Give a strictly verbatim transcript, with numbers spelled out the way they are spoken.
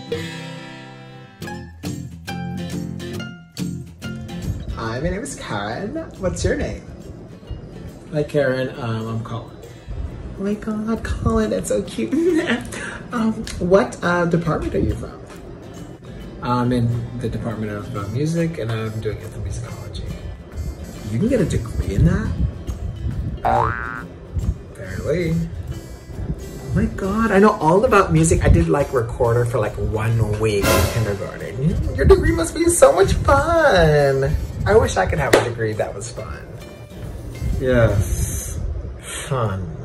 Hi, my name is Karen. What's your name? Hi Karen, um, I'm Colin. Oh my god, Colin, that's so cute. um, what uh, department are you from? I'm in the Department of uh, Music and I'm doing ethnomusicology. You can get a degree in that? Um, apparently. Oh my god, I know all about music. I did like recorder for like one week in kindergarten. Your degree must be so much fun. I wish I could have a degree that was fun. Yes. Fun.